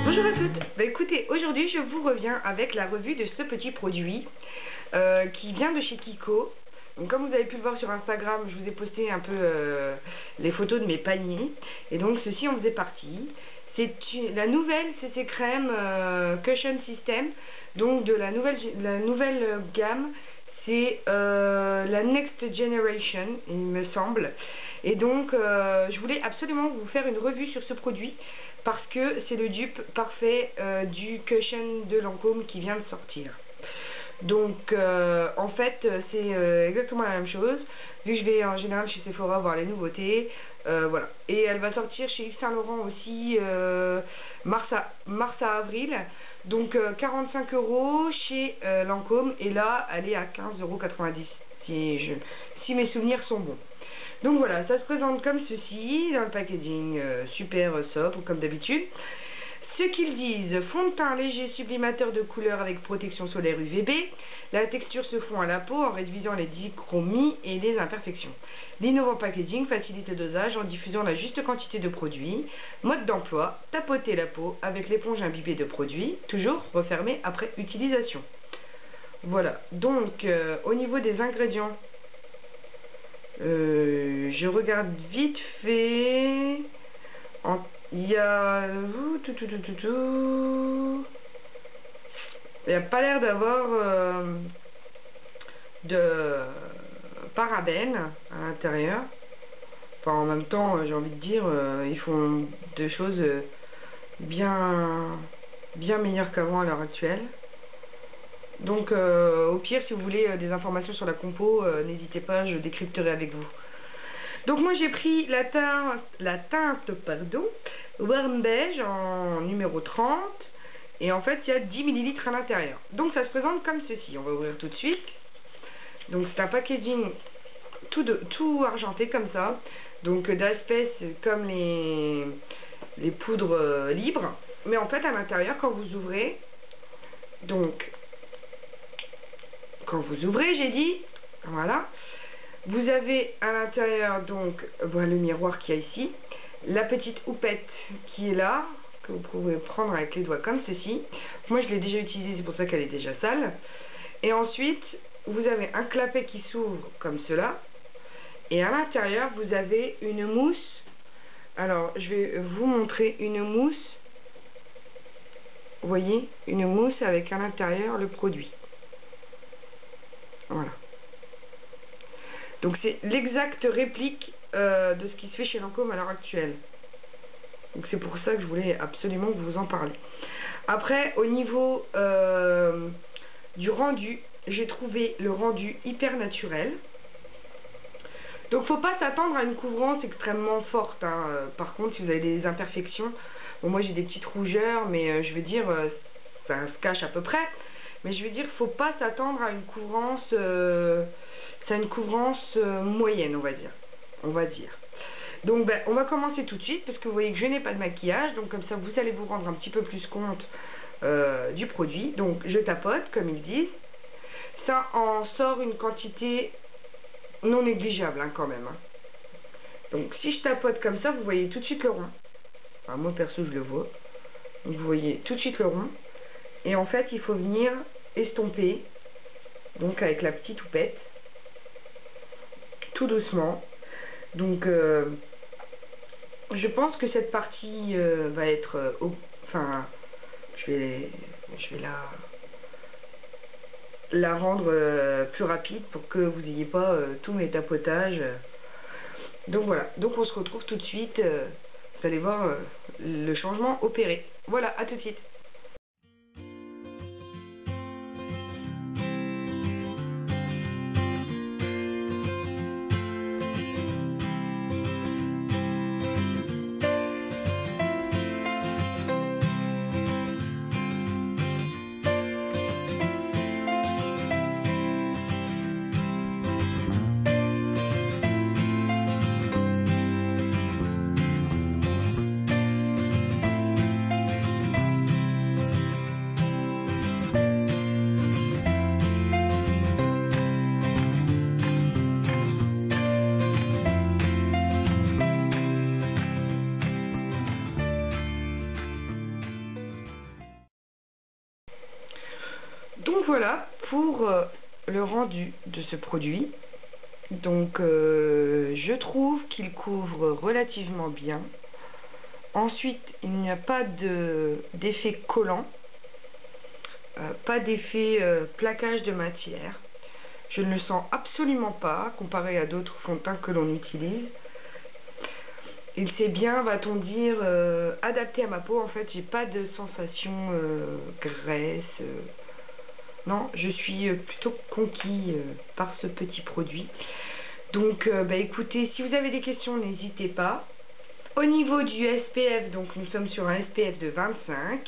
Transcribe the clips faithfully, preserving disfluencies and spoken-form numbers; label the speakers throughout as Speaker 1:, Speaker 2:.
Speaker 1: Bonjour à toutes. Bah écoutez, aujourd'hui je vous reviens avec la revue de ce petit produit euh, qui vient de chez Kiko. Donc comme vous avez pu le voir sur Instagram, je vous ai posté un peu euh, les photos de mes paniers. Et donc ceci en faisait partie. C'est la nouvelle C C Crème euh, Cushion System. Donc de la nouvelle, la nouvelle gamme. C'est euh, la Next Generation, il me semble. Et donc, euh, je voulais absolument vous faire une revue sur ce produit parce que c'est le dupe parfait euh, du Cushion de Lancôme qui vient de sortir. Donc, euh, en fait, c'est euh, exactement la même chose. Vu que je vais en général chez Sephora voir les nouveautés, euh, voilà. Et elle va sortir chez Yves Saint Laurent aussi euh, mars, à, mars à avril. Donc euh, quarante-cinq euros chez euh, Lancôme et là elle est à quinze euros quatre-vingt-dix si, je, si mes souvenirs sont bons. Donc voilà, ça se présente comme ceci dans le packaging euh, super sobre comme d'habitude. Ce qu'ils disent: fond de teint léger sublimateur de couleur avec protection solaire U V B. La texture se fond à la peau en réduisant les dichromies et les imperfections. L'innovant packaging facilite le dosage en diffusant la juste quantité de produit. Mode d'emploi: tapoter la peau avec l'éponge imbibée de produit, toujours refermée après utilisation. Voilà, donc euh, au niveau des ingrédients, euh, je regarde vite fait. En Il y a... Tout, tout, tout, tout, tout. Il n'y a pas l'air d'avoir euh, de parabènes à l'intérieur. Enfin, en même temps, j'ai envie de dire, euh, ils font des choses bien, bien meilleures qu'avant à l'heure actuelle. Donc, euh, au pire, si vous voulez des informations sur la compo, euh, n'hésitez pas, je décrypterai avec vous. Donc moi j'ai pris la teinte, la teinte pardon, Warm Beige en numéro trente. Et en fait il y a dix millilitres à l'intérieur. Donc ça se présente comme ceci. On va ouvrir tout de suite. Donc c'est un packaging tout, de, tout argenté comme ça. Donc d'aspect comme les, les poudres euh, libres. Mais en fait à l'intérieur quand vous ouvrez, donc quand vous ouvrez j'ai dit, voilà. Vous avez à l'intérieur donc voilà, le miroir qu'il y a ici, la petite houppette qui est là, que vous pouvez prendre avec les doigts comme ceci. Moi je l'ai déjà utilisée, c'est pour ça qu'elle est déjà sale. Et ensuite vous avez un clapet qui s'ouvre comme cela. Et à l'intérieur vous avez une mousse. Alors je vais vous montrer une mousse. Vous voyez, une mousse avec à l'intérieur le produit. Voilà. Donc c'est l'exacte réplique euh, de ce qui se fait chez Lancôme à l'heure actuelle. Donc c'est pour ça que je voulais absolument vous en parler. Après, au niveau euh, du rendu, j'ai trouvé le rendu hyper naturel. Donc faut pas s'attendre à une couvrance extrêmement forte. Hein. Par contre, si vous avez des imperfections, bon moi j'ai des petites rougeurs, mais euh, je veux dire, euh, ça se cache à peu près. Mais je veux dire, faut pas s'attendre à une couvrance... Euh, c'est une couvrance euh, moyenne, on va dire. On va dire. Donc, ben, on va commencer tout de suite, parce que vous voyez que je n'ai pas de maquillage. Donc, comme ça, vous allez vous rendre un petit peu plus compte euh, du produit. Donc, je tapote, comme ils disent. Ça en sort une quantité non négligeable, hein, quand même. Hein. Donc, si je tapote comme ça, vous voyez tout de suite le rond. Enfin, moi, perso, je le vois. Donc, vous voyez tout de suite le rond. Et en fait, il faut venir estomper. Donc, avec la petite houppette. Tout doucement. Donc euh, je pense que cette partie euh, va être euh, au, enfin je vais je vais la la rendre euh, plus rapide pour que vous n'ayez pas euh, tous mes tapotages. Donc voilà, donc on se retrouve tout de suite, euh, vous allez voir euh, le changement opéré. Voilà, à tout de suite. donc voilà pour euh, le rendu de ce produit. Donc euh, je trouve qu'il couvre relativement bien. Ensuite, il n'y a pas de d'effet collant, euh, pas d'effet euh, plaquage de matière. Je ne le sens absolument pas comparé à d'autres fonds de teint que l'on utilise. Il s'est bien, va-t-on dire, euh, adapté à ma peau. En fait, j'ai pas de sensation euh, graisse. Euh. Non, je suis plutôt conquis euh, par ce petit produit. Donc, euh, bah, écoutez, si vous avez des questions, n'hésitez pas. Au niveau du S P F, donc nous sommes sur un S P F de vingt-cinq.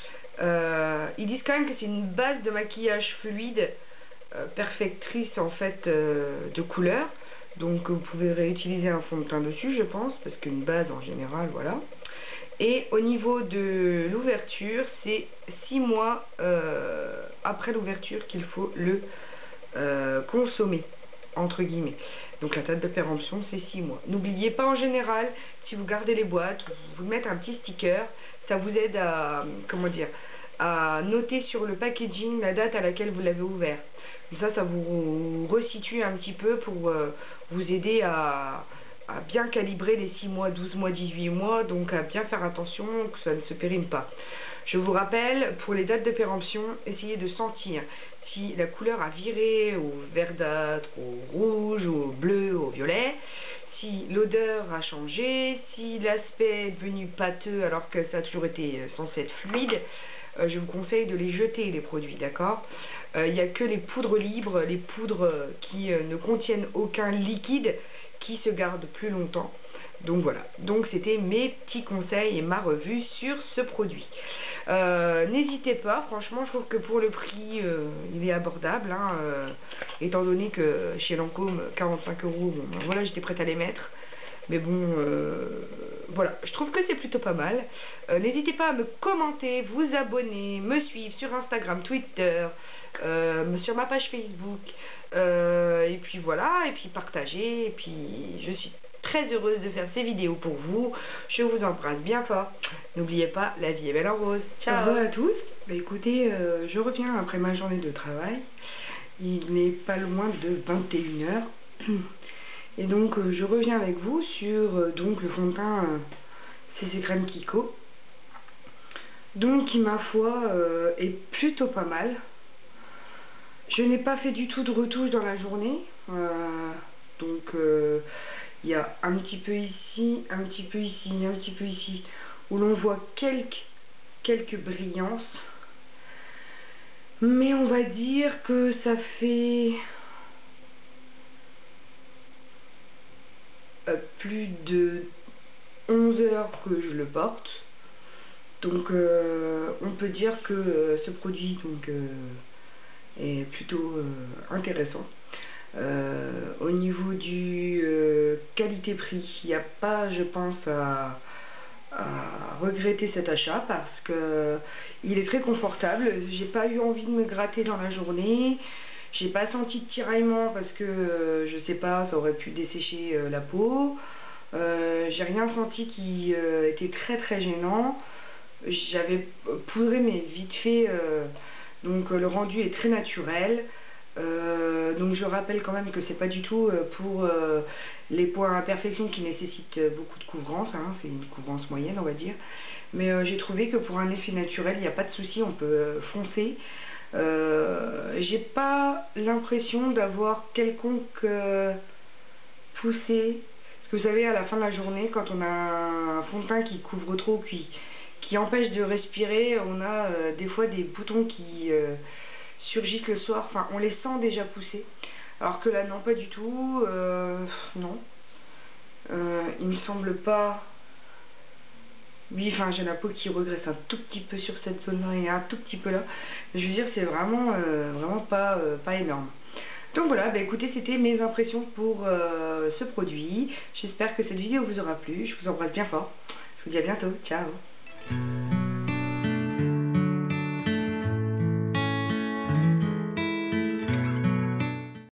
Speaker 1: Euh, ils disent quand même que c'est une base de maquillage fluide, euh, perfectrice en fait euh, de couleur. Donc vous pouvez réutiliser un fond de teint dessus, je pense, parce qu'une base en général, voilà. Et au niveau de l'ouverture, c'est six mois euh, après l'ouverture qu'il faut le euh, consommer, entre guillemets. Donc la date de péremption, c'est six mois. N'oubliez pas, en général, si vous gardez les boîtes, vous mettez un petit sticker, ça vous aide à, comment dire, à noter sur le packaging la date à laquelle vous l'avez ouvert. Ça, ça vous resitue un petit peu pour euh, vous aider à, à bien calibrer les six mois, douze mois, dix-huit mois, donc à bien faire attention que ça ne se périme pas. Je vous rappelle, pour les dates de péremption, essayez de sentir si la couleur a viré au verdâtre, au rouge, au bleu, au violet, si l'odeur a changé, si l'aspect est devenu pâteux alors que ça a toujours été censé être fluide. Euh, je vous conseille de les jeter, les produits, d'accord ? Il euh, n'y a que les poudres libres, les poudres qui euh, ne contiennent aucun liquide, qui se gardent plus longtemps. Donc voilà, donc c'était mes petits conseils et ma revue sur ce produit. Euh, N'hésitez pas, franchement je trouve que pour le prix euh, il est abordable, hein, euh, étant donné que chez Lancôme quarante-cinq euros, bon, ben, voilà, j'étais prête à les mettre. Mais bon, euh, voilà, je trouve que c'est plutôt pas mal. Euh, N'hésitez pas à me commenter, vous abonner, me suivre sur Instagram, Twitter, euh, sur ma page Facebook. Euh, et puis voilà, et puis partager. Et puis je suis très heureuse de faire ces vidéos pour vous. Je vous embrasse bien fort. N'oubliez pas, la vie est belle en rose. Ciao. Bonjour à tous. Bah, écoutez, euh, je reviens après ma journée de travail. Il n'est pas loin de vingt et une heures. Et donc euh, je reviens avec vous sur euh, donc le fond de teint euh, C C Crème Kiko. Donc qui, ma foi, euh, est plutôt pas mal. Je n'ai pas fait du tout de retouche dans la journée. Euh, donc il euh, y a un petit peu ici, un petit peu ici, un petit peu ici, où l'on voit quelques, quelques brillances. Mais on va dire que ça fait euh, plus de onze heures que je le porte. Donc euh, on peut dire que euh, ce produit donc, euh, est plutôt euh, intéressant. Euh, au niveau du euh, qualité-prix, il n'y a pas, je pense, à, à regretter cet achat parce que il est très confortable. J'ai pas eu envie de me gratter dans la journée. J'ai pas senti de tiraillement parce que euh, je sais pas, ça aurait pu dessécher euh, la peau. Euh, j'ai rien senti qui euh, était très très gênant. J'avais poudré mais vite fait, euh, donc euh, le rendu est très naturel. Euh, donc je rappelle quand même que c'est pas du tout euh, pour euh, les points imperfections qui nécessitent euh, beaucoup de couvrance, hein, c'est une couvrance moyenne on va dire. Mais euh, j'ai trouvé que pour un effet naturel il n'y a pas de souci, on peut euh, foncer. Euh, j'ai pas l'impression d'avoir quelconque euh, poussé. Parce que vous savez, à la fin de la journée, quand on a un fond de teint qui couvre trop, qui, qui empêche de respirer, on a euh, des fois des boutons qui euh, surgissent le soir. Enfin, on les sent déjà pousser. Alors que là, non, pas du tout. Euh, non. Euh, il me semble pas. Oui, enfin, j'ai la peau qui regresse un tout petit peu sur cette zone-là et un tout petit peu là. Mais je veux dire, c'est vraiment, euh, vraiment pas, euh, pas énorme. Donc voilà, bah écoutez, c'était mes impressions pour euh, ce produit. J'espère que cette vidéo vous aura plu. Je vous embrasse bien fort. Je vous dis à bientôt. Ciao.